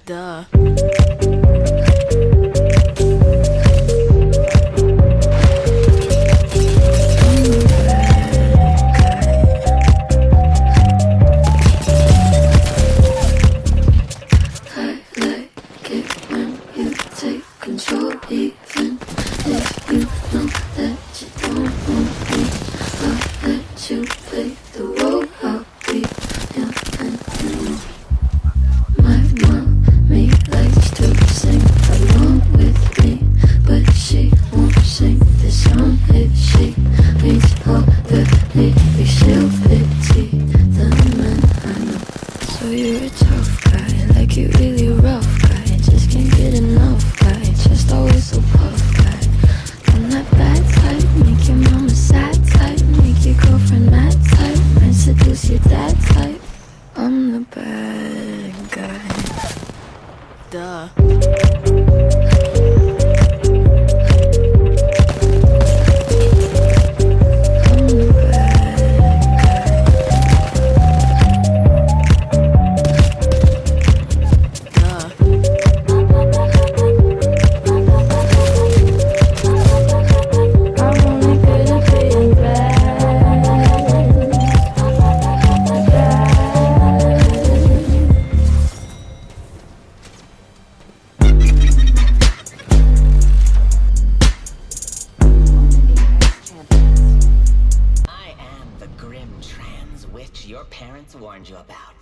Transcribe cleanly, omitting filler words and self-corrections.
Duh. Control, even if you know that you don't want me. I'll let you play the role. I'll be your enemy. My mommy likes to sing along with me, but she won't sing this song if she meets all the maybe she'll pity the man I know. So you're a tough guy, like you really rough guy, just can't get enough guy. Just always so puff guy. I'm that bad type, make your mama sad type, make your girlfriend mad type, might seduce your dad type. I'm the bad guy. Duh. I am the grim trans witch your parents warned you about.